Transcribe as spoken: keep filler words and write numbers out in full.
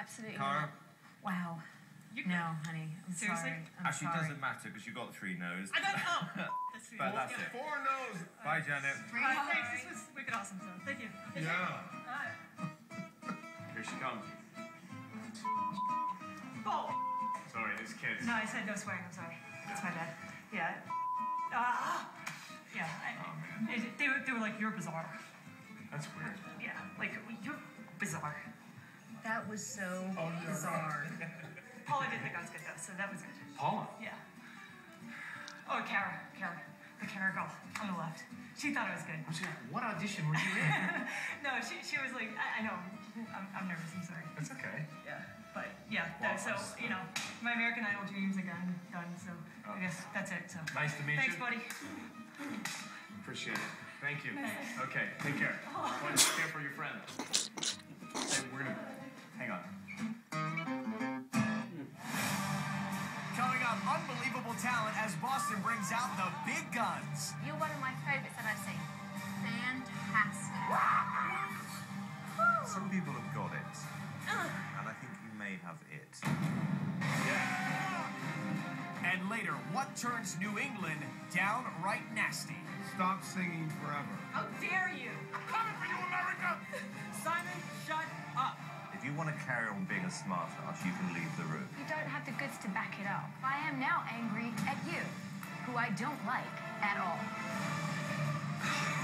absolutely Cara? not. Wow. You no, honey. I'm Seriously? sorry. I'm Actually, sorry. it doesn't matter because you got three no's. I got oh. That's sweet. But that's it. Four no's. Bye, Janet. Uh, thanks. This was wicked awesome. So thank you. Yeah. Uh, Here she comes. oh. Sorry, this kid's... No, I said no swearing. I'm sorry. That's my bad. Yeah. Ah. Yeah. I, it, they, were, they were like, you're bizarre. That's weird. Yeah. Like, you're bizarre. That was so Oh, you're bizarre. Paula did think I was good, though, so that was good. Paula? Yeah. Oh, Kara. Kara. The Kara girl on the left. She thought it was good. What audition were you in? No, she, she was like, I, I know. I'm, I'm nervous. I'm sorry. That's okay. Yeah. But, yeah. Well, that, so, you know, my American Idol dreams are done, done so Oh. I guess that's it. So. Nice to meet Thanks, you. buddy. Appreciate it. Thank you. Okay, take care. Go and take care for your friend. Hey, we're gonna... Hang on. Coming up, unbelievable talent as Boston brings out the big guns. You're one of my favorites that I've seen. Fantastic. Some people have got it. And I think you may have it. And later, what turns New England downright nasty? Stop singing forever. How dare you? Coming for you, America! Simon, shut up. If you want to carry on being a smart ass, you can leave the room. You don't have the goods to back it up. I am now angry at you, who I don't like at all.